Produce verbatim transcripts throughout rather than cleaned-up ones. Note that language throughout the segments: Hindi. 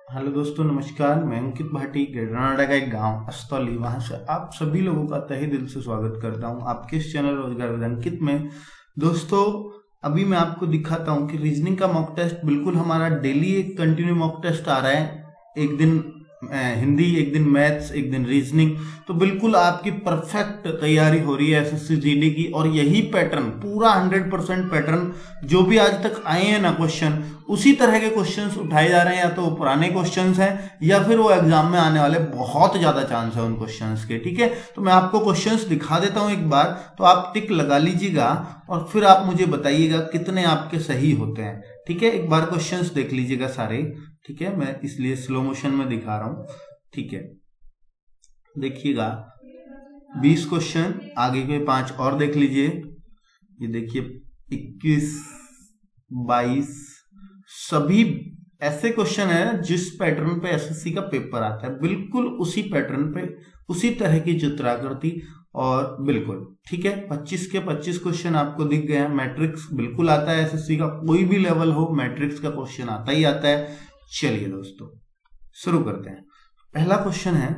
हेलो दोस्तों, नमस्कार। मैं अंकित भाटी, गिरनाडा का एक गांव अस्तौली, वहां से आप सभी लोगों का तहे दिल से स्वागत करता हूं आपके इस चैनल रोजगार विद अंकित में। दोस्तों, अभी मैं आपको दिखाता हूं कि रीजनिंग का मॉक टेस्ट बिल्कुल हमारा डेली एक कंटिन्यू मॉक टेस्ट आ रहा है। एक दिन हिंदी, एक दिन मैथ्स, एक दिन रीजनिंग। तो बिल्कुल आपकी परफेक्ट तैयारी हो रही है एसएससी जीडी की। और यही पैटर्न, पूरा हंड्रेड परसेंट पैटर्न जो भी आज तक आए हैं ना क्वेश्चन, उसी तरह के क्वेश्चंस उठाए जा रहे हैं। या तो पुराने क्वेश्चंस हैं या फिर वो एग्जाम में आने वाले बहुत ज्यादा चांस है उन क्वेश्चंस के। ठीक है, तो मैं आपको क्वेश्चंस दिखा देता हूं एक बार, तो आप टिक लगा लीजिएगा और फिर आप मुझे बताइएगा कितने आपके सही होते हैं। ठीक है, एक बार क्वेश्चंस देख लीजिएगा सारे। ठीक है, मैं इसलिए स्लो मोशन में दिखा रहा हूं। ठीक है, देखिएगा बीस क्वेश्चन, आगे के पांच और देख लीजिए। ये देखिए इक्कीस, बाईस, सभी ऐसे क्वेश्चन है जिस पैटर्न पे एसएससी का पेपर आता है, बिल्कुल उसी पैटर्न पे, उसी तरह की चित्राकृति। और बिल्कुल ठीक है, पच्चीस के पच्चीस क्वेश्चन आपको दिख गए हैं। मैट्रिक्स बिल्कुल आता है एसएससी का, कोई भी लेवल हो मैट्रिक्स का क्वेश्चन आता ही आता है। चलिए दोस्तों शुरू करते हैं। पहला क्वेश्चन है,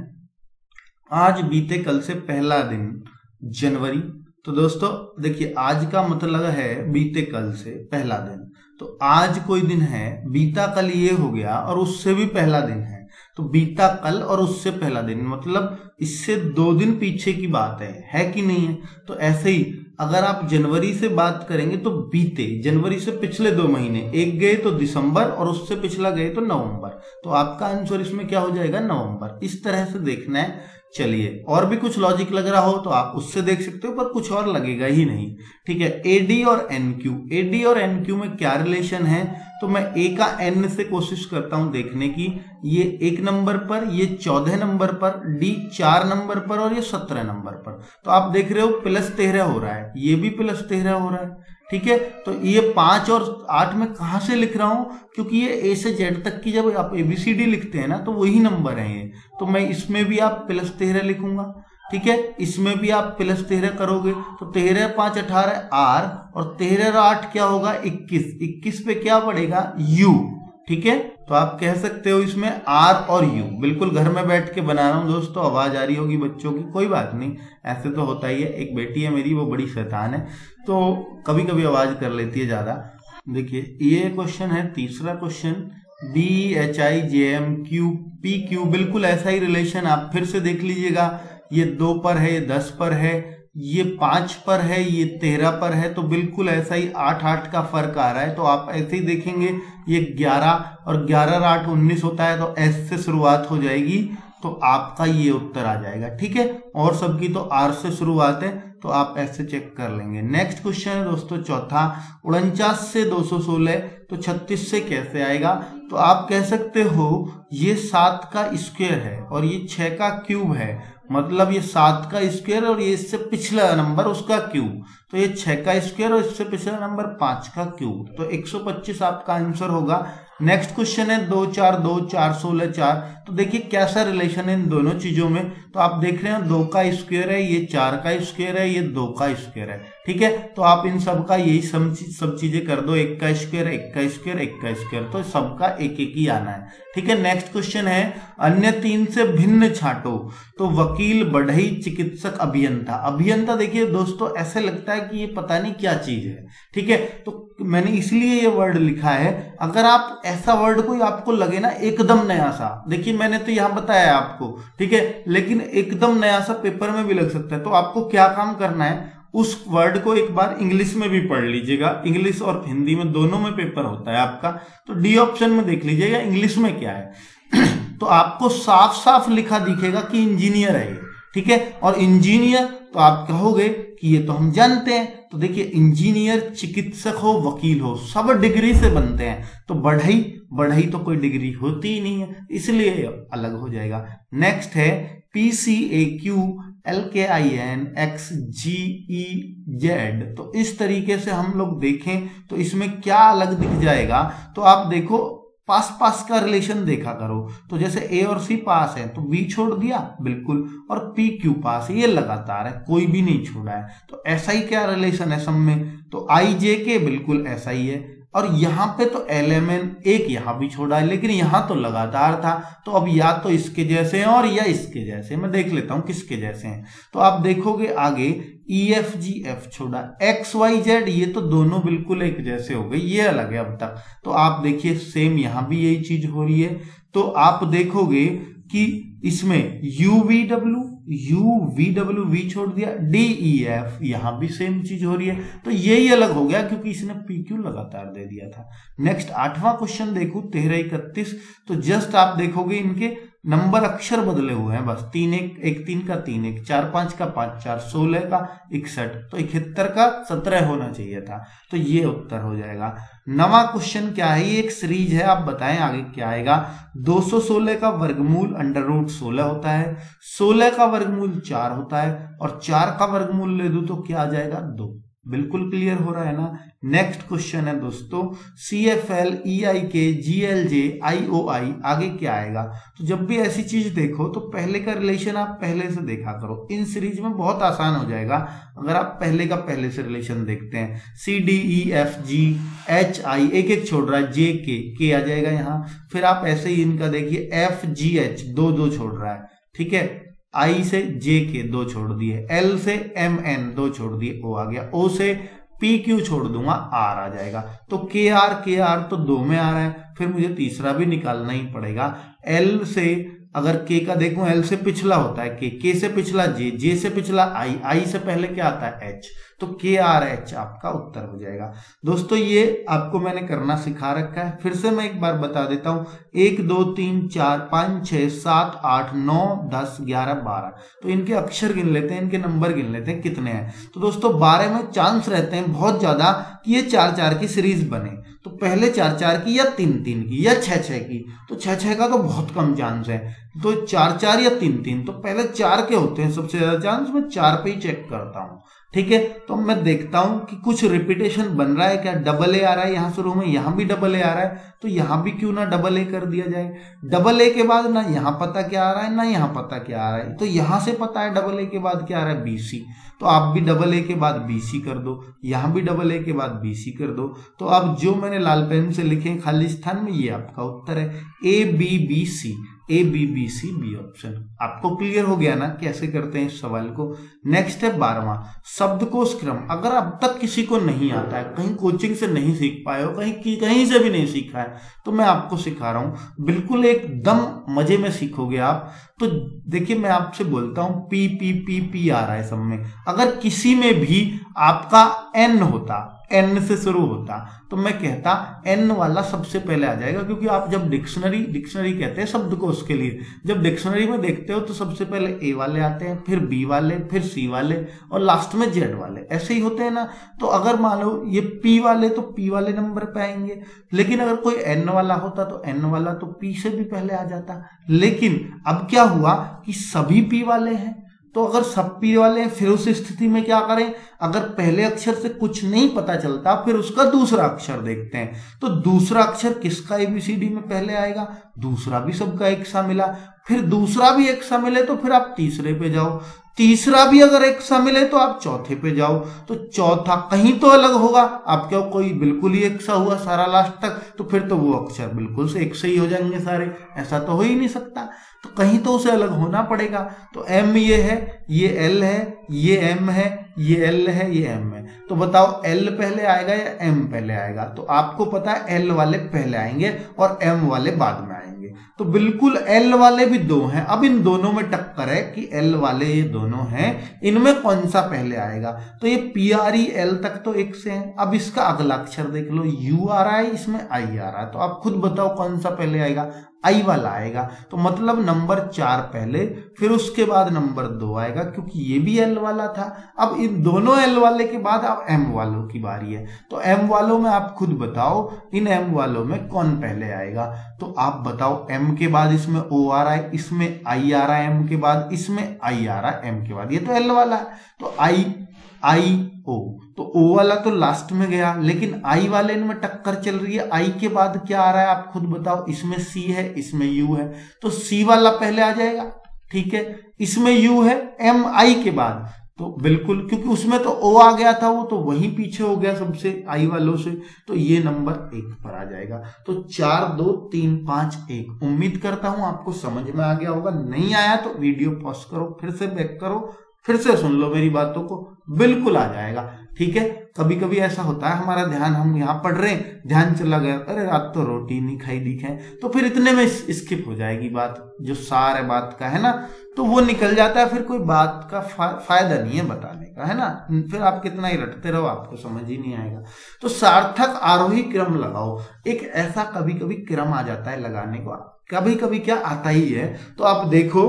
आज बीते कल से पहला दिन जनवरी। तो दोस्तों देखिए, आज का मतलब है बीते कल से पहला दिन। तो आज कोई दिन है, बीता कल ये हो गया और उससे भी पहला दिन है। तो बीता कल और उससे पहला दिन मतलब इससे दो दिन पीछे की बात है, है कि नहीं है। तो ऐसे ही अगर आप जनवरी से बात करेंगे तो बीते जनवरी से पिछले दो महीने, एक गए तो दिसंबर और उससे पिछला गए तो नवंबर। तो आपका आंसर इसमें क्या हो जाएगा, नवंबर। इस तरह से देखना है। चलिए, और भी कुछ लॉजिक लग रहा हो तो आप उससे देख सकते हो, पर कुछ और लगेगा ही नहीं। ठीक है, एडी और एनक्यू, एडी और एनक्यू में क्या रिलेशन है, तो मैं ए का एन से कोशिश करता हूं देखने की। ये एक नंबर पर, ये चौदह नंबर पर, डी चार नंबर पर और ये सत्रह नंबर पर। तो आप देख रहे हो प्लस तेरह हो रहा है, ये भी प्लस तेरह हो रहा है। ठीक है, तो ये पांच और आठ में कहां से लिख रहा हूं, क्योंकि ये ए से जेड तक की जब आप एबीसीडी लिखते हैं ना, तो वही नंबर है ये। तो मैं इसमें भी आप प्लस तेरह लिखूंगा। ठीक है, इसमें भी आप प्लस तेरह करोगे तो तेरह पांच अठारह आर, और तेरह आठ क्या होगा, इक्कीस। इक्कीस पे क्या पड़ेगा, यू। ठीक है, तो आप कह सकते हो इसमें आर और यू। बिल्कुल घर में बैठ के बना रहा हूं दोस्तों, आवाज आ रही होगी बच्चों की, कोई बात नहीं, ऐसे तो होता ही है। एक बेटी है मेरी, वो बड़ी शैतान है, तो कभी कभी आवाज कर लेती है ज्यादा। देखिए ये क्वेश्चन है, तीसरा question, D H I J M Q P Q, बिल्कुल ऐसा ही रिलेशन आप फिर से देख लीजिएगा। ये दो पर है, ये दस पर है, ये पांच पर है, ये तेरह पर है। तो बिल्कुल ऐसा ही आठ आठ का फर्क आ रहा है। तो आप ऐसे ही देखेंगे, ये ग्यारह और ग्यारह आठ उन्नीस होता है, तो एस से शुरुआत हो जाएगी, तो आपका ये उत्तर आ जाएगा। ठीक है, और सबकी तो आर से शुरुआत है, तो आप ऐसे चेक कर लेंगे। नेक्स्ट क्वेश्चन है दोस्तों चौथा, उनचास से दो सौ सोलह, तो छत्तीस से कैसे आएगा। तो आप कह सकते हो ये सात का स्क्वायर है और ये छह का क्यूब है, मतलब ये सात का स्क्वायर और ये इससे पिछला नंबर उसका क्यूब। तो ये छह का स्क्वायर और इससे पिछला नंबर पांच का क्यूब। तो एक सौ पच्चीस आपका आंसर होगा। नेक्स्ट क्वेश्चन है दो चार दो, चार सोलह चार। तो देखिए कैसा रिलेशन है इन दोनों चीजों में। तो आप देख रहे हैं दो का स्क्वायर है, ये चार का स्क्वायर है, ये दो का स्क्वायर है। ठीक है, तो आप इन सब का यही सब सब चीजें कर दो, एक का स्क्वायर, एक का स्क्वायर, एक का स्क्वायर, तो सबका एक एक ही आना है। ठीक है, नेक्स्ट क्वेश्चन है, अन्य तीन से भिन्न छांटो। तो वकील, बढ़ई, चिकित्सक, अभियंता। अभियंता देखिए दोस्तों ऐसे लगता है कि ये पता नहीं क्या चीज है। ठीक है, तो मैंने इसलिए ये वर्ड लिखा है। अगर आप ऐसा वर्ड कोई आपको लगे ना एकदम नया सा, देखिए मैंने तो यहां बताया आपको, ठीक है, लेकिन एकदम नया सा पेपर में भी लग सकता है। तो आपको क्या काम करना है, उस वर्ड को एक बार इंग्लिश में भी पढ़ लीजिएगा। इंग्लिश और हिंदी में दोनों में पेपर होता है आपका। तो डी ऑप्शन में देख लीजिएगा इंग्लिश में क्या है। तो आपको साफ साफ लिखा दिखेगा कि इंजीनियर है ये। ठीक है, और इंजीनियर तो आप कहोगे कि ये तो हम जानते हैं। तो देखिए इंजीनियर, चिकित्सक हो, वकील हो, सब डिग्री से बनते हैं। तो बढ़ई, बढ़ई तो कोई डिग्री होती ही नहीं है, इसलिए अलग हो जाएगा। नेक्स्ट है P C A Q L K I N X G E Z. तो इस तरीके से हम लोग देखें तो इसमें क्या अलग दिख जाएगा। तो आप देखो पास पास का रिलेशन देखा करो। तो जैसे ए और सी पास है तो बी छोड़ दिया बिल्कुल, और पी क्यू पास है, ये लगातार है, कोई भी नहीं छोड़ा है। तो ऐसा ही क्या रिलेशन है सब में। तो आई जे के बिल्कुल ऐसा ही है, और यहाँ पे तो एल एम एन एक यहाँ भी छोड़ा है, लेकिन यहाँ तो लगातार था, तो अब या तो इसके जैसे हैं और या इसके जैसे। मैं देख लेता हूँ किसके जैसे हैं। तो आप देखोगे आगे ई एफ जी एफ छोड़ा, एक्स वाई जेड ये तो दोनों बिल्कुल एक जैसे हो गए, ये अलग है अब तक। तो आप देखिए सेम यहाँ भी यही चीज हो रही है। तो आप देखोगे कि इसमें U V W U V W V छोड़ दिया, डी ई एफ यहां भी सेम चीज हो रही है। तो यही अलग हो गया क्योंकि इसने पी क्यू लगातार दे दिया था। नेक्स्ट आठवां क्वेश्चन देखो तेरह इकतीस। तो जस्ट आप देखोगे इनके नंबर अक्षर बदले हुए हैं बस, तीन एक एक तीन का तीन एक, चार पांच का पांच चार, सोलह का इकसठ, तो इकहत्तर का सत्रह होना चाहिए था। तो ये उत्तर हो जाएगा। नवा क्वेश्चन क्या है, ये एक सीरीज है, आप बताएं आगे क्या आएगा। दो सौ सोलह का वर्गमूल अंडर रूट सोलह होता है, सोलह का वर्गमूल चार होता है, और चार का वर्गमूल ले दो तो क्या आ जाएगा, दो। बिल्कुल क्लियर हो रहा है ना। नेक्स्ट क्वेश्चन है दोस्तों, सी एफ एल ई आई के जी एल जे आई ओ आई, आगे क्या आएगा। तो जब भी ऐसी चीज देखो तो पहले का रिलेशन आप पहले से देखा करो, इन सीरीज में बहुत आसान हो जाएगा अगर आप पहले का पहले से रिलेशन देखते हैं। C D E F G H I, एक एक छोड़ रहा है, जे के के आ जाएगा यहाँ। फिर आप ऐसे ही इनका देखिए, एफ जी एच दो दो छोड़ रहा है, ठीक है, आई से जे के दो छोड़ दिए, एल से एम एन दो छोड़ दिए, ओ आ गया, ओ से पी क्यू छोड़ दूंगा, आर आ जाएगा। तो के आर के आर तो दो में आ रहा है, फिर मुझे तीसरा भी निकालना ही पड़ेगा। एल से अगर के का देखूं, एल से पिछला होता है के, के से पिछला जे, जे से पिछला आई, आई से पहले क्या आता है एच, तो के आर एच आपका उत्तर हो जाएगा। दोस्तों ये आपको मैंने करना सिखा रखा है, फिर से मैं एक बार बता देता हूं। एक दो तीन चार पाँच छः सात आठ नौ दस ग्यारह बारह, तो इनके अक्षर गिन लेते हैं, इनके नंबर गिन लेते हैं कितने हैं। तो दोस्तों बारह में चांस रहते हैं बहुत ज्यादा कि ये चार चार की सीरीज बने, तो पहले चार चार की या तीन तीन की या छह छह की, तो छह छह का तो बहुत कम चांस है, तो चार चार या तीन तीन, तो पहले चार के होते हैं सबसे ज्यादा चांस, मैं चार पे ही चेक करता हूँ, ठीक है। तो मैं देखता हूं कि कुछ रिपीटेशन बन रहा है क्या, डबल ए आ रहा है यहाँ शुरू में, यहाँ भी डबल ए आ रहा है, तो यहाँ भी क्यों ना डबल ए कर दिया जाए। डबल ए के बाद ना यहाँ पता क्या आ रहा है ना यहाँ पता क्या आ रहा है, तो यहाँ से पता है डबल ए के बाद क्या आ रहा है, बी सी, तो आप भी डबल ए के बाद बी सी कर दो, यहाँ भी डबल ए के बाद बी सी कर दो। तो अब जो मैंने लाल पेन से लिखे खाली स्थान में, ये आपका उत्तर है, A B B C, A B B C B option. आपको क्लियर हो गया ना कैसे करते हैं इस सवाल को। नेक्स्ट है बारहवां, शब्दकोश क्रम। अगर अब तक किसी को नहीं आता है, कहीं कोचिंग से नहीं सीख पाए हो, कहीं कहीं से भी नहीं सीखा है, तो मैं आपको सिखा रहा हूं, बिल्कुल एकदम मजे में सीखोगे आप। तो देखिए मैं आपसे बोलता हूं, पी पी पी पी आ रहा है सब में, अगर किसी में भी आपका एन होता, एन से शुरू होता, तो मैं कहता एन वाला सबसे पहले आ जाएगा, क्योंकि आप जब डिक्शनरी डिक्शनरी कहते हैं शब्दकोश के लिए, जब डिक्शनरी में देखते हो तो सबसे पहले ए वाले आते हैं, फिर बी वाले, फिर सी वाले, और लास्ट में जेड वाले, ऐसे ही होते हैं ना। तो अगर मान लो ये पी वाले, तो पी वाले नंबर पे आएंगे, लेकिन अगर कोई एन वाला होता तो एन वाला तो पी से भी पहले आ जाता। लेकिन अब क्या हुआ कि सभी पी वाले हैं, तो अगर सब पी वाले हैं, फिर उस स्थिति में क्या करें, अगर पहले अक्षर से कुछ नहीं पता चलता, फिर उसका दूसरा अक्षर देखते हैं। तो दूसरा अक्षर किसका एबीसीडी में पहले आएगा, दूसरा भी सबका एक सा मिला, फिर दूसरा भी एक सा मिले तो फिर आप तीसरे पे जाओ, तीसरा भी अगर एक सा मिले तो आप चौथे पे जाओ, तो चौथा कहीं तो अलग होगा। आप क्या कोई बिल्कुल ही एक सा हुआ सारा लास्ट तक, तो फिर तो वो अक्षर बिल्कुल से एक से ही हो जाएंगे सारे, ऐसा तो हो ही नहीं सकता, तो कहीं तो उसे अलग होना पड़ेगा। तो एम ये है, ये एल है, ये एम है, ये एल है, ये एम है, तो बताओ एल पहले आएगा या एम पहले आएगा। तो आपको पता है एल वाले पहले आएंगे और एम वाले बाद में आएंगे, तो बिल्कुल एल वाले भी दो हैं। अब इन दोनों में टक्कर है कि एल वाले ये दोनों हैं, इनमें कौन सा पहले आएगा। तो ये पी आर ई एल तक तो एक से है। अब इसका अगला अक्षर देख लो, यू आ रहा है, इसमें आई आ रहा है, तो आप खुद बताओ कौन सा पहले आएगा, आई वाला आएगा। तो मतलब नंबर चार पहले, फिर उसके बाद नंबर दो आएगा, क्योंकि ये भी एल वाला था। अब इन दोनों एल वाले के बाद अब एम वालों की बारी है, तो एम वालों में आप खुद बताओ इन एम वालों में कौन पहले आएगा। तो आप बताओ, एम के बाद इसमें ओ आ रहा है, इसमें आई आ रहा है, एम के बाद इसमें आई आ रहा है, एम के बाद ये तो एल वाला है, तो आई आई ओ, तो ओ वाला तो लास्ट में गया, लेकिन आई वाले में टक्कर चल रही है। आई के बाद क्या आ रहा है आप खुद बताओ, इसमें सी है, इसमें यू है, तो सी वाला पहले आ जाएगा, ठीक है। इसमें यू है एम आई के बाद, तो बिल्कुल, क्योंकि उसमें तो ओ आ गया था, वो तो वहीं पीछे हो गया सबसे आई वालों से, तो ये नंबर एक पर आ जाएगा। तो चार दो तीन पांच एक। उम्मीद करता हूं आपको समझ में आ गया होगा। नहीं आया तो वीडियो पॉज करो, फिर से बैक करो, फिर से सुन लो मेरी बातों को, बिल्कुल आ जाएगा। ठीक है, कभी कभी ऐसा होता है हमारा ध्यान, हम यहाँ पढ़ रहे हैं, ध्यान चला गया, अरे रात तो रोटी नहीं खाई दिखे, तो फिर इतने में स्किप हो जाएगी बात, जो सारे बात का है ना, तो वो निकल जाता है, फिर कोई बात का फा, फायदा नहीं है बताने का, है ना। फिर आप कितना ही रटते रहो, आपको समझ ही नहीं आएगा। तो सार्थक आरोही क्रम लगाओ। एक ऐसा कभी कभी क्रम आ जाता है लगाने को, कभी कभी क्या आता ही है। तो आप देखो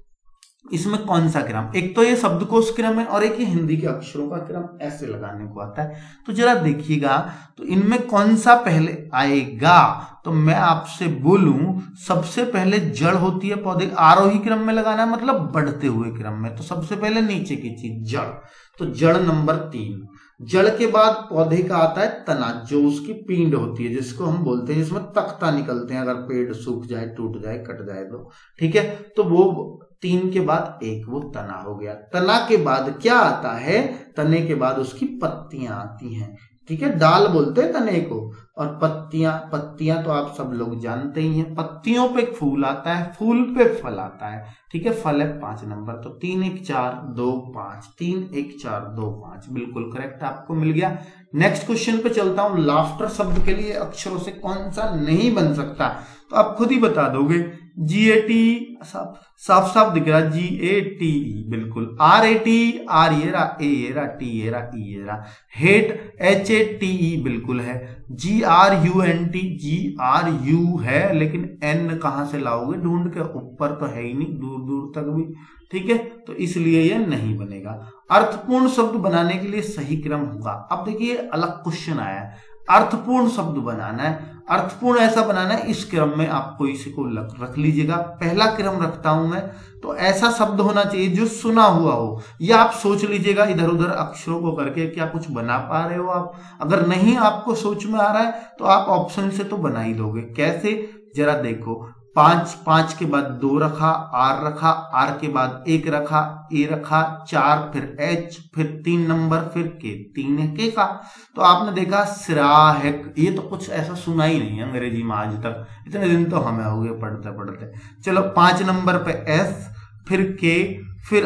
इसमें कौन सा क्रम, एक तो ये शब्दकोश क्रम है और एक ये हिंदी के अक्षरों का क्रम ऐसे लगाने को आता है। तो जरा देखिएगा, तो इनमें कौन सा पहले आएगा। तो मैं आपसे बोलूं, सबसे पहले जड़ होती है पौधे, आरोही क्रम में लगाना है मतलब बढ़ते हुए क्रम में, तो सबसे पहले नीचे की चीज जड़, तो जड़ नंबर तीन। जड़ के बाद पौधे का आता है तना, जो उसकी पींड होती है, जिसको हम बोलते हैं, जिसमें तख्ता निकलते हैं अगर पेड़ सूख जाए, टूट जाए, कट जाए तो। ठीक है, तो वो तीन के बाद एक, वो तना हो गया। तना के बाद क्या आता है, तने के बाद उसकी पत्तियां आती हैं। ठीक है, डाल बोलते हैं तने को, और पत्तियां, पत्तियां तो आप सब लोग जानते ही हैं। पत्तियों पे फूल आता है, फूल पे फल आता है। ठीक है, फल है पांच नंबर, तो तीन एक चार दो पांच, तीन एक चार दो पांच, बिल्कुल करेक्ट आपको मिल गया। नेक्स्ट क्वेश्चन पे चलता हूं। लाफ्टर शब्द के लिए अक्षरों से कौन सा नहीं बन सकता, तो आप खुद ही बता दोगे। जी ए टी, साफ साफ दिख रहा, जी ए टी ई, बिल्कुल। आर ए टी, आर ये रहा, ए ये रहा, टी ये रहा, ई ये रहा। Hate, H A T E, बिल्कुल है। G R U N T, G R U है, लेकिन एन कहां से लाओगे ढूंढ के, ऊपर तो है ही नहीं, दूर दूर तक भी। ठीक है, तो इसलिए यह नहीं बनेगा। अर्थपूर्ण शब्द बनाने के लिए सही क्रम होगा। अब देखिए अलग क्वेश्चन आया है, अर्थपूर्ण शब्द बनाना है, अर्थपूर्ण ऐसा बनाना है, इस क्रम में आपको इसी को रख लीजिएगा। पहला क्रम रखता हूं मैं, तो ऐसा शब्द होना चाहिए जो सुना हुआ हो, या आप सोच लीजिएगा इधर उधर अक्षरों को करके, क्या कुछ बना पा रहे हो आप। अगर नहीं आपको सोच में आ रहा है तो आप ऑप्शन से तो बना ही दोगे। कैसे, जरा देखो। पांच, पांच के बाद दो रखा, आर रखा, आर के बाद एक रखा, ए रखा, चार, फिर एच, फिर तीन नंबर, फिर के, तीन है के का। तो आपने देखा सिराहिक, ये तो कुछ ऐसा सुना ही नहीं है अंग्रेजी में आज तक, इतने दिन तो हमें हो गए पढ़ते पढ़ते। चलो पांच नंबर पे एस, फिर के, फिर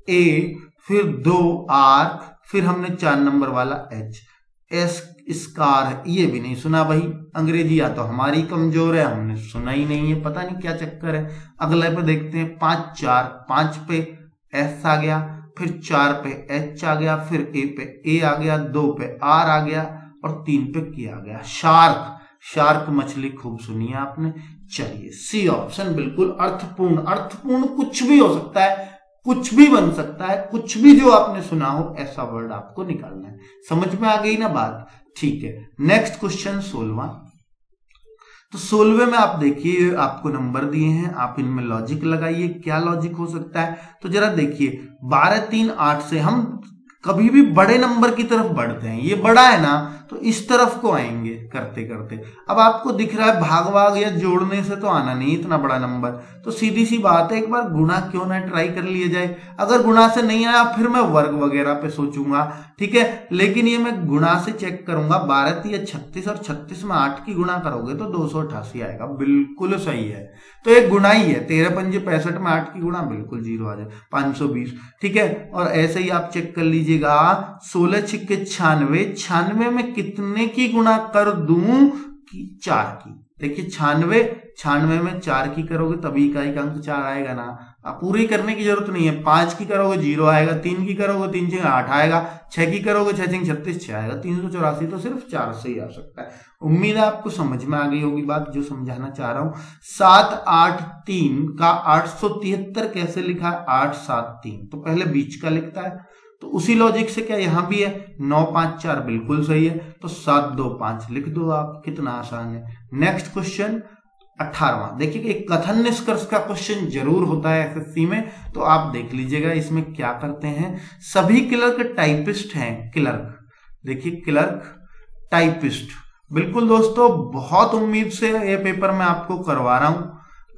ए, फिर दो आर, फिर हमने चार नंबर वाला एच। एस स्कार है, ये भी नहीं सुना भाई, अंग्रेजी या तो हमारी कमजोर है, हमने सुना ही नहीं है, पता नहीं क्या चक्कर है। अगले पे देखते हैं, पांच चार, पांच पे एस आ गया, फिर चार पे एच आ गया, फिर ए पे ए आ गया, दो पे आर आ गया, और तीन पे के आ गया। शार्क, शार्क मछली खूब सुनी है आपने। चलिए सी ऑप्शन बिल्कुल अर्थपूर्ण। अर्थपूर्ण कुछ भी हो सकता है, कुछ भी बन सकता है, कुछ भी जो आपने सुना हो ऐसा वर्ड आपको निकालना है। समझ में आ गई ना बात, ठीक है। नेक्स्ट क्वेश्चन सोलवा। तो सोलवे में आप देखिए, आपको नंबर दिए हैं, आप इनमें लॉजिक लगाइए, क्या लॉजिक हो सकता है। तो जरा देखिए, बारह तीन आठ से हम कभी भी बड़े नंबर की तरफ बढ़ते हैं, ये बड़ा है ना, तो इस तरफ को आएंगे करते करते। अब आपको दिख रहा है भाग भाग या जोड़ने से तो आना नहीं इतना बड़ा नंबर, तो सीधी सी बात है, एक बार गुणा क्यों ना ट्राई कर लिया जाए। अगर गुणा से नहीं आया फिर मैं वर्ग वगैरह पे सोचूंगा, ठीक है, लेकिन ये मैं गुणा से चेक करूंगा। बारह तीन छत्तीस, और छत्तीस में आठ की गुणा करोगे तो दो सौ अठासी आएगा, बिल्कुल सही है। तो एक गुणा ही है, तेरह पंजे पैंसठ में आठ की गुणा बिल्कुल जीरो आ जाए, पांच सौ बीस, ठीक है। और ऐसे ही आप चेक कर लीजिएगा, सोलह छिक्के छियानवे, छियानवे में कितने की गुणा कर दूं कि चार की। देखिए छियानवे, छियानवे में चार की करोगे तभी इकाई का अंक चार आएगा ना, आप पूरी करने की जरूरत नहीं है। पांच की करोगे जीरो आएगा, तीन की करोगे तीन छह आठ आएगा, छह की करोगे छह छह छत्तीस छह आएगा, तीन सौ चौरासी तो सिर्फ चार से ही आ सकता है। उम्मीद है आपको समझ में आ गई होगी बात जो समझाना चाह रहा हूं। सात आठ तीन का आठ सौ तिहत्तर कैसे लिखा है, आठ सात तीन, तो पहले बीच का लिखता है, तो उसी लॉजिक से क्या यहां भी है, नौ पांच चार बिल्कुल सही है, तो सात दो पांच लिख दो आप, कितना आसान है। नेक्स्ट क्वेश्चन अठारहवां, देखिए एक कथन निष्कर्ष का क्वेश्चन जरूर होता है एसएससी में, तो आप देख लीजिएगा इसमें क्या करते हैं। सभी क्लर्क टाइपिस्ट हैं, क्लर्क, देखिए क्लर्क टाइपिस्ट, बिल्कुल दोस्तों, बहुत उम्मीद से ये पेपर मैं आपको करवा रहा हूं,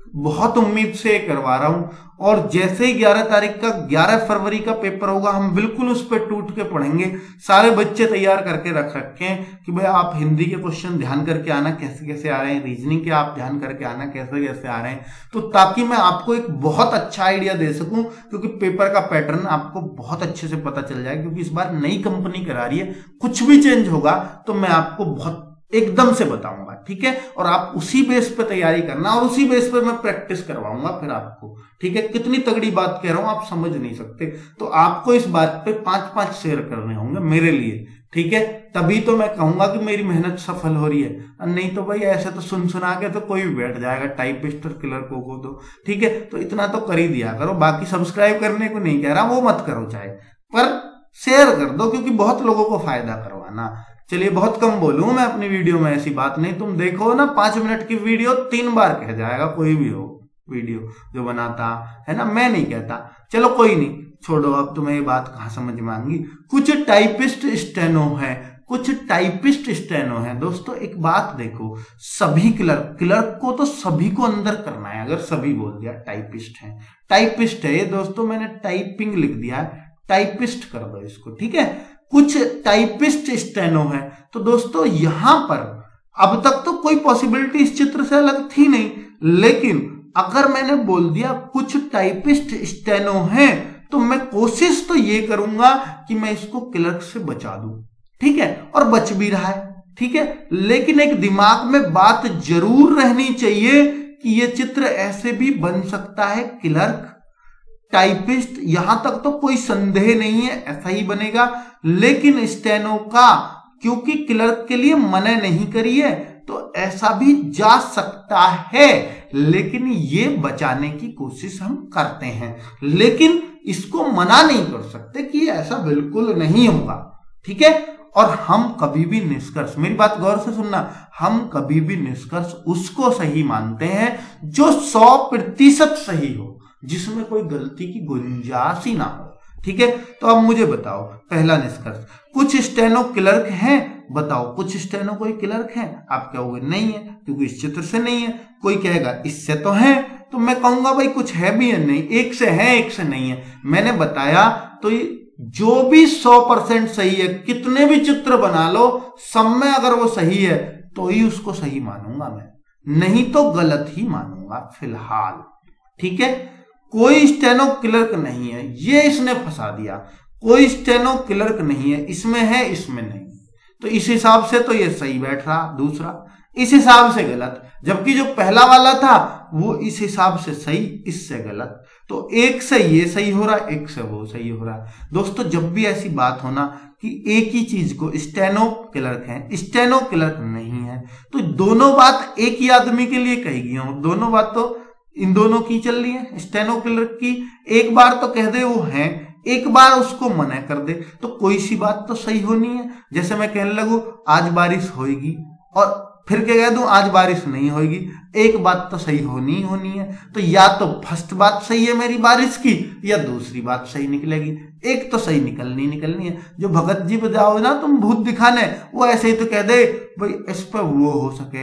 बहुत उम्मीद से करवा रहा हूं। और जैसे ही ग्यारह तारीख का ग्यारह फरवरी का पेपर होगा, हम बिल्कुल उस पर टूट के पढ़ेंगे। सारे बच्चे तैयार करके रख रखे हैं कि भाई आप हिंदी के क्वेश्चन ध्यान करके आना कैसे कैसे आ रहे हैं, रीजनिंग के आप ध्यान करके आना कैसे कैसे आ रहे हैं, तो ताकि मैं आपको एक बहुत अच्छा आइडिया दे सकूं, क्योंकि पेपर का पैटर्न आपको बहुत अच्छे से पता चल जाए। क्योंकि इस बार नई कंपनी करा रही है, कुछ भी चेंज होगा तो मैं आपको बहुत एकदम से बताऊंगा, ठीक है। और आप उसी बेस पे तैयारी करना और उसी बेस पे मैं प्रैक्टिस करवाऊंगा फिर आपको, ठीक है। कितनी तगड़ी बात कह रहा हूं आप समझ नहीं सकते। तो आपको इस बात पे पांच पांच शेयर करने होंगे मेरे लिए, ठीक है। तभी तो मैं कहूंगा कि मेरी मेहनत सफल हो रही है। नहीं तो भाई ऐसे तो सुन सुना के तो कोई भी बैठ जाएगा टाइपिस्ट और क्लर्कों को तो, ठीक है। तो इतना तो कर ही दिया करो। बाकी सब्सक्राइब करने को नहीं कह रहा, वो मत करो चाहे, पर शेयर कर दो, क्योंकि बहुत लोगों को फायदा करवाना। चलिए बहुत कम बोलूं मैं अपनी वीडियो में, ऐसी बात नहीं। तुम देखो ना पांच मिनट की वीडियो तीन बार कह जाएगा कोई भी हो वीडियो जो बनाता है ना, मैं नहीं कहता। चलो कोई नहीं, छोड़ो। अब तुम्हें ये बात कहाँ समझ में आएंगी। कुछ टाइपिस्ट स्टेनो है, कुछ टाइपिस्ट स्टेनो है। दोस्तों एक बात देखो, सभी क्लर्क क्लर्क को तो सभी को अंदर करना है। अगर सभी बोल दिया टाइपिस्ट है, टाइपिस्ट है ये दोस्तों, मैंने टाइपिंग लिख दिया है, टाइपिस्ट कर दो इसको, ठीक है। कुछ टाइपिस्ट स्टेनो है। तो दोस्तों यहां पर अब तक तो कोई पॉसिबिलिटी इस चित्र से अलग थी नहीं, लेकिन अगर मैंने बोल दिया कुछ टाइपिस्ट स्टेनो है, तो मैं कोशिश तो ये करूंगा कि मैं इसको क्लर्क से बचा दूं, ठीक है। और बच भी रहा है, ठीक है। लेकिन एक दिमाग में बात जरूर रहनी चाहिए कि यह चित्र ऐसे भी बन सकता है, क्लर्क टाइपिस्ट, यहां तक तो कोई संदेह नहीं है, ऐसा ही बनेगा। लेकिन स्टेनो का क्योंकि क्लर्क के लिए मना नहीं करी है, तो ऐसा भी जा सकता है। लेकिन ये बचाने की कोशिश हम करते हैं, लेकिन इसको मना नहीं कर सकते कि ऐसा बिल्कुल नहीं होगा, ठीक है। और हम कभी भी निष्कर्ष, मेरी बात गौर से सुनना, हम कभी भी निष्कर्ष उसको सही मानते हैं जो सौ प्रतिशत सही हो, जिसमें कोई गलती की गुंजाइश ही ना हो, ठीक है। तो अब मुझे बताओ पहला निष्कर्ष, कुछ स्टेनो क्लर्क हैं, बताओ कुछ स्टेनो कोई क्लर्क हैं। आप कहोगे नहीं है, क्योंकि इस चित्र से नहीं है। कोई कहेगा इससे तो है, तो मैं कहूंगा भाई कुछ है भी है नहीं, एक से है एक से नहीं है। मैंने बताया तो ये जो भी सौ परसेंट सही है, कितने भी चित्र बना लो, सब में अगर वो सही है तो ही उसको सही मानूंगा मैं, नहीं तो गलत ही मानूंगा फिलहाल, ठीक है। कोई स्टेनो क्लर्क नहीं है, ये इसने फंसा दिया। कोई स्टेनो क्लर्क नहीं है, इसमें है इसमें नहीं, तो इस हिसाब से तो ये सही बैठ रहा, दूसरा इस हिसाब से गलत, जबकि जो पहला वाला था वो इस हिसाब से सही, इससे गलत। तो एक से ये सही हो रहा है, एक से वो सही हो रहा है। दोस्तों जब भी ऐसी बात हो ना कि एक ही चीज को स्टेनो क्लर्क है, स्टेनो क्लर्क नहीं है, तो दोनों बात एक ही आदमी के लिए कही गई हो, दोनों बात तो इन दोनों की चल रही है। स्टेनो क्लर्क की एक बार तो कह दे वो है, एक बार उसको मना कर दे, तो कोई सी बात तो सही होनी है। जैसे मैं कहने लगूं आज बारिश होगी और फिर क्या कह दूं आज बारिश नहीं होगी, एक बात तो सही होनी ही होनी है। तो या तो फर्स्ट बात सही है मेरी बारिश की, या दूसरी बात सही निकलेगी, एक तो सही निकलनी निकलनी है। जो भगत जी पे जाओ ना तुम भूत दिखाने, वो ऐसे ही तो कह दे भाई इस पर वो हो सके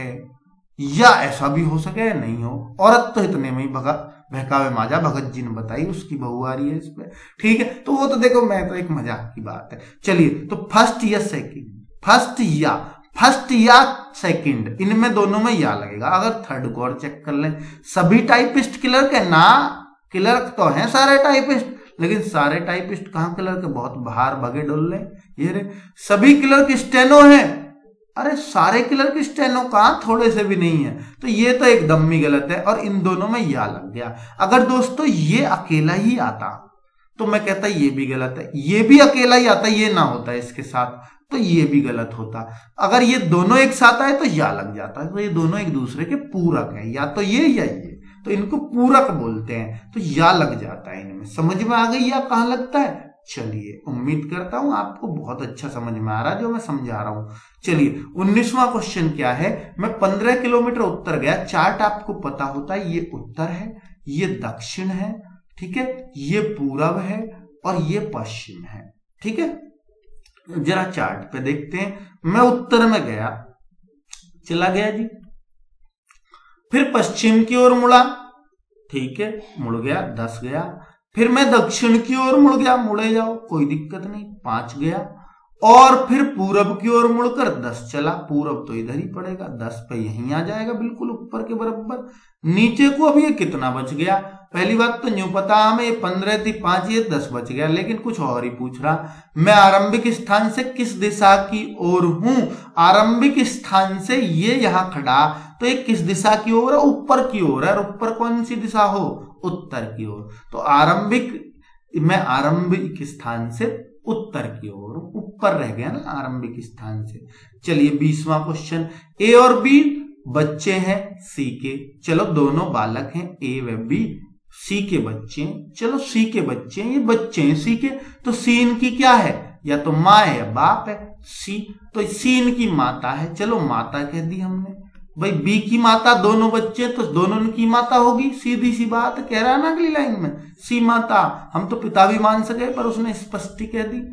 या ऐसा भी हो सके नहीं हो। औरत तो इतने में ही भगत बहकावे माजा, भगत जी ने बताई उसकी बहू आ रही है इस पे, ठीक है। तो वो तो देखो मैं तो एक मजाक की बात है। चलिए तो फर्स्ट या सेकंड, फर्स्ट या फर्स्ट या सेकंड, इनमें दोनों में या लगेगा। अगर थर्ड को और चेक कर लें, सभी टाइपिस्ट क्लर्क है ना, क्लर्क तो हैं सारे टाइपिस्ट, लेकिन सारे टाइपिस्ट कहाँ क्लर्क है, बहुत बाहर भगे डोल ले ये रे। सभी क्लर्क स्टेनो है, अरे सारे क्लर्क स्टेनो कहाँ, थोड़े से भी नहीं है। तो ये तो एकदम ही गलत है, और इन दोनों में या लग गया। अगर दोस्तों ये अकेला ही आता तो मैं कहता ये भी गलत है, ये भी अकेला ही आता, ये ना होता इसके साथ तो ये भी गलत होता। अगर ये दोनों एक साथ आए तो या लग जाता है, तो ये दोनों एक दूसरे के पूरक है, या तो ये या ये, तो इनको पूरक बोलते हैं, तो या लग जाता है इनमें। समझ में आ गई या कहाँ लगता है। चलिए उम्मीद करता हूं आपको बहुत अच्छा समझ में आ रहा है जो मैं समझा रहा हूं। चलिए उन्नीसवां क्वेश्चन क्या है, मैं पंद्रह किलोमीटर उत्तर गया, चार्ट आपको पता होता है, ये उत्तर है, ये दक्षिण है, ठीक है, ये पूरब है और ये पश्चिम है, ठीक है। जरा चार्ट पे देखते हैं, मैं उत्तर में गया, चला गया जी, फिर पश्चिम की ओर मुड़ा, ठीक है, मुड़ गया, दस गया। फिर मैं दक्षिण की ओर मुड़ गया, मुड़े जाओ कोई दिक्कत नहीं, पांच गया। और फिर पूरब की ओर मुड़कर दस चला, पूरब तो इधर ही पड़ेगा, दस पे यहीं आ जाएगा बिल्कुल ऊपर के बराबर। नीचे को अब ये कितना बच गया, पहली बात तो यूं पता हमें ये पंद्रह थी, पांच ये दस बच गया, लेकिन कुछ और ही पूछ रहा। मैं आरंभिक स्थान से किस दिशा की ओर हूं, आरंभिक स्थान से ये यहां खड़ा, तो ये किस दिशा की ओर है, ऊपर की ओर है। और ऊपर कौन सी दिशा हो, उत्तर की ओर। तो आरंभिक, मैं आरंभिक स्थान से उत्तर की ओर, ऊपर रह गया ना आरंभिक स्थान से। चलिए बीसवां क्वेश्चन, ए और बी बच्चे हैं सी के, चलो दोनों बालक हैं, ए व बी सी के बच्चे हैं, चलो सी के बच्चे हैं, ये बच्चे हैं सी के, तो सी इनकी क्या है, या तो माँ है या बाप है, सी, तो सी इनकी माता है, चलो माता कह दी हमने। भाई बी की माता, दोनों बच्चे तो दोनों की माता होगी, सीधी सी बात कह रहा है ना अगली लाइन में, सी माता। हम तो पिता भी मान सके पर उसने स्पष्टी कह दी।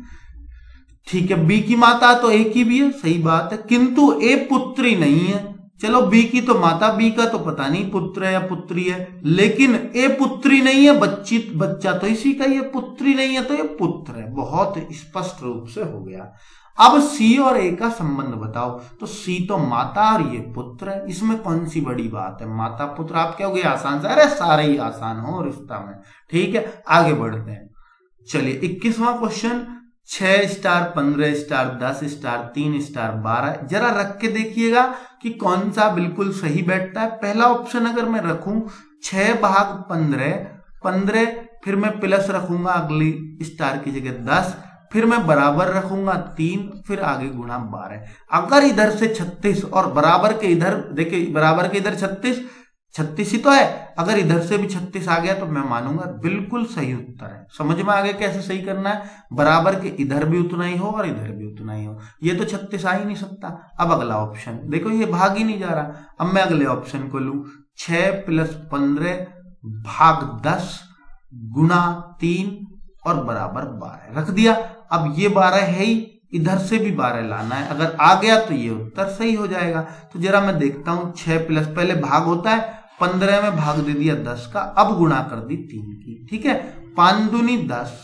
ठीक है, बी की माता तो एक ही भी है, सही बात है, किंतु ए पुत्री नहीं है। चलो बी की तो माता, बी का तो पता नहीं पुत्र है या पुत्री है, लेकिन ए पुत्री नहीं है, बच्ची बच्चा तो इसी का ही है, पुत्री नहीं है तो ये पुत्र है, बहुत स्पष्ट रूप से हो गया। अब सी और ए का संबंध बताओ, तो सी तो माता और ये पुत्र है, इसमें कौन सी बड़ी बात है, माता पुत्र। आप क्या हो गया आसान से, अरे सारे ही आसान हो रिश्ता में। ठीक है, आगे बढ़ते हैं। चलिए इक्कीसवां क्वेश्चन, छह स्टार पंद्रह स्टार दस स्टार तीन स्टार बारह, जरा रख के देखिएगा कि कौन सा बिल्कुल सही बैठता है। पहला ऑप्शन अगर मैं रखूं छह भाग पंद्रह, पंद्रह फिर मैं प्लस रखूंगा अगली स्टार की जगह दस, फिर मैं बराबर रखूंगा तीन, फिर आगे गुणा बारह। अगर इधर से छत्तीस और बराबर के इधर, देखिए बराबर के इधर छत्तीस, छत्तीस ही तो है, अगर इधर से भी छत्तीस आ गया तो मैं मानूंगा बिल्कुल सही उत्तर है। समझ में आगे कैसे सही करना है, बराबर के इधर भी उतना ही हो और इधर भी उतना ही हो, ये तो छत्तीस आ ही नहीं सकता। अब अगला ऑप्शन देखो, ये भाग ही नहीं जा रहा। अब मैं अगले ऑप्शन को लू, छह प्लस पंद्रह भाग दस गुना तीन और बराबर बारह, रख दिया। अब ये बारह है ही, इधर से भी बारह लाना है, अगर आ गया तो ये उत्तर सही हो जाएगा। तो जरा मैं देखता हूं, छह प्लस पहले भाग होता है, पंद्रह में भाग दे दिया दस का, अब गुणा कर दी तीन की। ठीक है, पांच दूनी दस,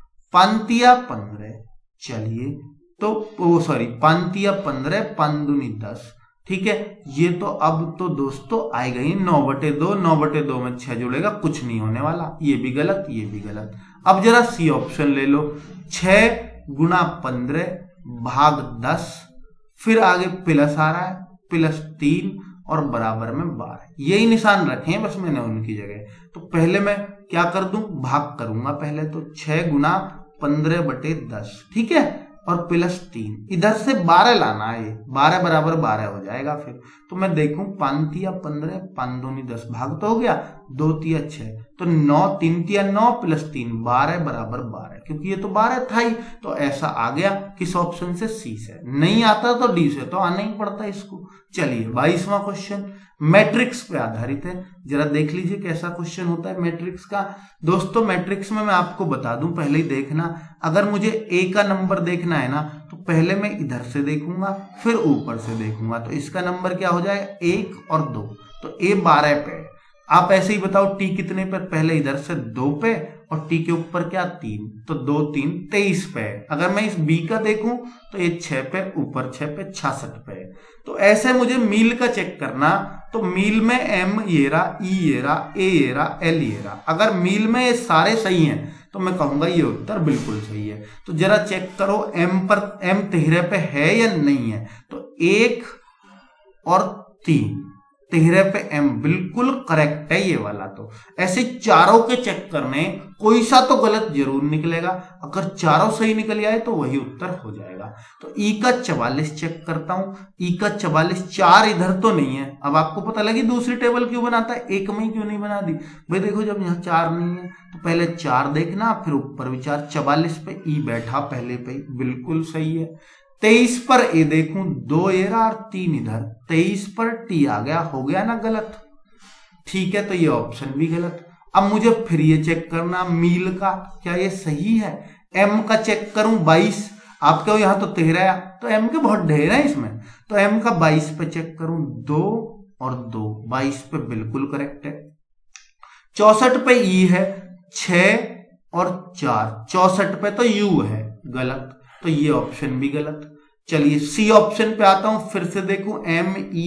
पांतिया पंद्रह, चलिए तो वो सॉरी पांतिया पंद्रह, पांच दूनी दस। ठीक है, ये तो अब तो दोस्तों आएगा ही नौ बटे दो, नौ बटे दो में छह जुड़ेगा, कुछ नहीं होने वाला, ये भी गलत ये भी गलत। अब जरा सी ऑप्शन ले लो, छह गुना पंद्रह भाग दस, फिर आगे प्लस आ रहा है, प्लस तीन और बराबर में बारह, यही निशान रखे हैं बस मैंने उनकी जगह। तो पहले मैं क्या कर दूं, भाग करूंगा पहले, तो छह गुना पंद्रह बटे दस, ठीक है, और प्लस तीन, इधर से बारह लाना है, बारह बराबर बारह हो जाएगा। फिर तो मैं देखूं, पांतिया पंद्रह, पांच दूनी दस, भाग तो हो गया, दो तिया छह, तो नौ, तीन तिया नौ प्लस तीन बारह बराबर बारह, क्योंकि ये तो बारह था ही, तो ऐसा आ गया। किस ऑप्शन से, सी से। नहीं आता तो डी से, तो आना ही पड़ता इसको। चलिए बाईसवां क्वेश्चन मैट्रिक्स पे आधारित है, जरा देख लीजिए कैसा क्वेश्चन होता है मैट्रिक्स का। दोस्तों मैट्रिक्स में मैं आपको बता दूं, पहले ही देखना, अगर मुझे ए का नंबर देखना है ना, तो पहले मैं इधर से देखूंगा फिर ऊपर से देखूंगा, तो इसका नंबर क्या हो जाएगा, एक और दो, तो ए बारह पे। आप ऐसे ही बताओ टी कितने पे, पहले इधर से दो पे और टी के ऊपर क्या, तीन, तो दो तीन तेईस पे। अगर मैं इस बी का देखूं तो ये छह पे, ऊपर छह पे, छियासठ पे। तो ऐसे मुझे मील का चेक करना, तो मील में एम ये रहा, ई ये रहा, ए ये रहा, एल ये रहा, अगर मील में ये सारे सही हैं तो मैं कहूंगा ये उत्तर बिल्कुल सही है। तो जरा चेक करो एम पर, एम तिहरे पे है या नहीं है, तो एक और तीन, तिहरे पे एम बिल्कुल करेक्ट है ये वाला। तो ऐसे चारों के चेक करने, कोई सा तो गलत जरूर निकलेगा, अगर चारों सही निकल आए तो वही उत्तर हो जाएगा। तो ई का चवालीस चेक करता हूं, ई का चवालीस, चार इधर तो नहीं है। अब आपको पता लगी दूसरी टेबल क्यों बनाता है, एक में क्यों नहीं बना दी भाई, देखो जब यहाँ चार नहीं है तो पहले चार देखना, फिर ऊपर भी चार, चवालीस पे ई बैठा पहले पे, बिल्कुल सही है। तेईस पर ए देखूं, दो एरा और तीन इधर, तेईस पर टी आ गया, हो गया ना गलत। ठीक है, तो ये ऑप्शन भी गलत। अब मुझे फिर ये चेक करना मील का, क्या ये सही है। एम का चेक करूं, बाईस, आप कहो यहां तो तेरह है, तो एम के बहुत ढेर है इसमें, तो एम का बाईस पे चेक करूं, दो और दो, बाईस पे बिल्कुल करेक्ट है। चौसठ पे ई है, छह और चार, चौसठ पे तो यू है, गलत, तो ये ऑप्शन भी गलत। चलिए सी ऑप्शन पे आता हूं, फिर से देखूं, एम ई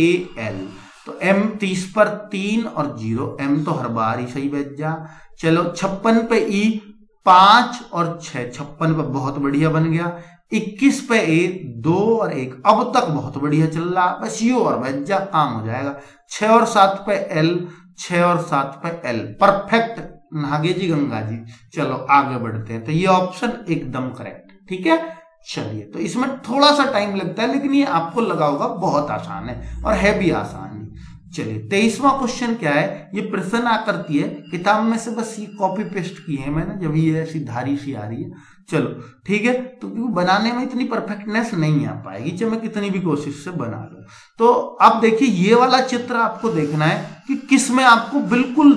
ए एल, तो एम तीस पर तीन और जीरो, एम तो हर बार ही सही बच जा। चलो छप्पन पे ई, पांच और छह, छप्पन पे बहुत बढ़िया बन गया। इक्कीस पे ए, दो और एक, अब तक बहुत बढ़िया चल रहा, बस यू और बच जा, काम हो जाएगा। छह और सात पे एल, छह और सात पे एल, परफेक्ट नागे जी गंगा जी। चलो आगे बढ़ते हैं, तो ये ऑप्शन एकदम करेक्ट, ठीक है। चलिए, तो इसमें थोड़ा सा टाइम लगता है, लेकिन ये आपको लगा होगा बहुत आसान है, और है भी आसान ही। चलिए तेईसवां क्वेश्चन क्या है, ये प्रश्न आकृति है, किताब में से बस ये कॉपी पेस्ट की है मैंने, जब ये ऐसी धारी सी आ रही है। चलो ठीक है, तो बनाने में इतनी परफेक्टनेस नहीं आ पाएगी, चाहे मैं कितनी भी कोशिश से बना लूं। तो अब देखिए, ये वाला चित्र आपको देखना है कि किस में आपको बिल्कुल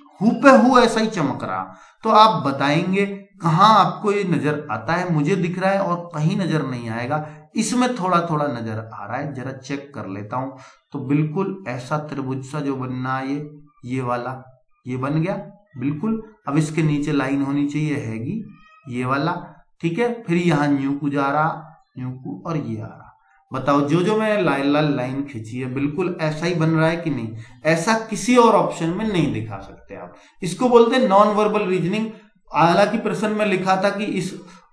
हूबहू ऐसा ही चमक रहा, तो आप बताएंगे कहां आपको ये नजर आता है। मुझे दिख रहा है और कहीं नजर नहीं आएगा, इसमें थोड़ा थोड़ा नजर आ रहा है, जरा चेक कर लेता हूं। तो बिल्कुल ऐसा त्रिभुज सा जो बनना है, ये ये वाला, ये बन गया बिल्कुल। अब इसके नीचे लाइन होनी चाहिए, हैगी ये वाला, ठीक है। फिर यहाँ न्यू को जा रहा, न्यू को, और ये आ रहा। बताओ, जो जो मैं लाल लाल लाइन खींची है, बिल्कुल ऐसा ही बन रहा है कि नहीं? ऐसा किसी और ऑप्शन में नहीं दिखा सकते आप। इसको बोलते हैं नॉन वर्बल रीजनिंग। हालांकि प्रश्न में लिखा था कि इस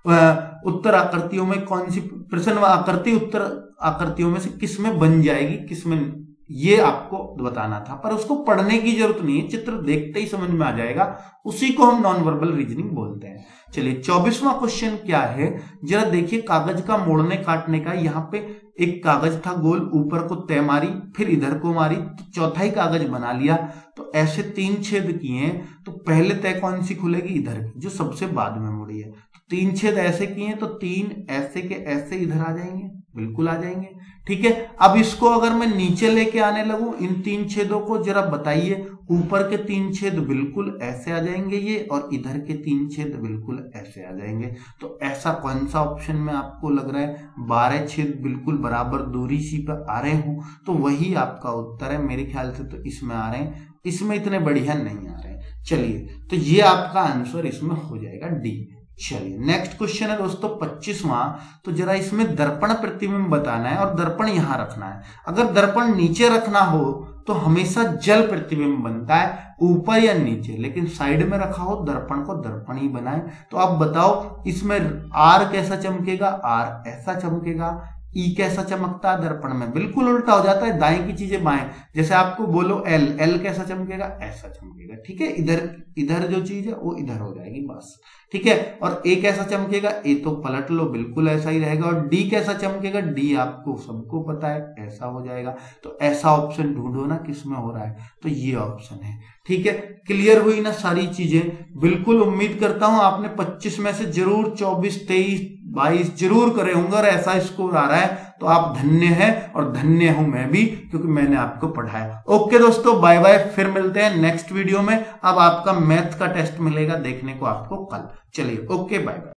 उत्तर आकृतियों में कौन सी, प्रश्न आकृति उत्तर आकृतियों में से किस में बन जाएगी, किस में, ये आपको बताना था, पर उसको पढ़ने की जरूरत नहीं है, चित्र देखते ही समझ में आ जाएगा, उसी को हम नॉन वर्बल रीजनिंग बोलते हैं। चलिए चौबीसवां क्वेश्चन क्या है, जरा देखिए, कागज का मोड़ने काटने का। यहाँ पे एक कागज था गोल, ऊपर को तय मारी, फिर इधर को मारी, तो चौथाई कागज बना लिया। तो ऐसे तीन छेद किए, तो पहले तय कौन सी खुलेगी? इधर की, जो सबसे बाद में मुड़ी है। तो तीन छेद ऐसे किए, तो तीन ऐसे के ऐसे इधर आ जाएंगे, बिल्कुल आ जाएंगे, ठीक है। अब इसको अगर मैं नीचे लेके आने लगूं, इन तीन छेदों को, जरा बताइए, ऊपर के तीन छेद बिल्कुल ऐसे आ जाएंगे ये, और इधर के तीन छेद बिल्कुल ऐसे आ जाएंगे। तो ऐसा कौन सा ऑप्शन में आपको लग रहा है? बारह छेद बिल्कुल बराबर दूरी सी पे आ रहे हो, तो वही आपका उत्तर है। मेरे ख्याल से तो इसमें आ रहे हैं, इसमें इतने बढ़िया नहीं आ रहे हैं। चलिए, तो ये आपका आंसर इसमें हो जाएगा डी। चलिए नेक्स्ट क्वेश्चन है दोस्तों पच्चीसवां। तो जरा इसमें दर्पण प्रतिबिंब बताना है, और दर्पण यहां रखना है। अगर दर्पण नीचे रखना हो तो हमेशा जल प्रतिबिंब बनता है, ऊपर या नीचे, लेकिन साइड में रखा हो दर्पण को दर्पण ही बनाए। तो आप बताओ, इसमें आर कैसा चमकेगा? आर ऐसा चमकेगा। ई कैसा चमकता है दर्पण में? बिल्कुल उल्टा हो जाता है, दाएं की चीजें बाएं। जैसे आपको बोलो एल, एल कैसा चमकेगा? ऐसा चमकेगा, ठीक है। इधर इधर जो चीज है वो इधर हो जाएगी, बस, ठीक है। और ए कैसा चमकेगा? ए तो पलट लो, बिल्कुल ऐसा ही रहेगा। और डी कैसा चमकेगा? डी आपको सबको पता है, ऐसा हो जाएगा। तो ऐसा ऑप्शन ढूंढो ना किसमें हो रहा है, तो ये ऑप्शन है, ठीक है। क्लियर हुई ना सारी चीजें? बिल्कुल उम्मीद करता हूं आपने पच्चीस में से जरूर चौबीस, तेईस, बाईस जरूर करे होंगे, और ऐसा स्कोर आ रहा है तो आप धन्य हैं, और धन्य हूं मैं भी, क्योंकि मैंने आपको पढ़ाया। ओके दोस्तों, बाय बाय, फिर मिलते हैं नेक्स्ट वीडियो में। अब आपका मैथ का टेस्ट मिलेगा देखने को आपको कल। चलिए ओके, बाय बाय।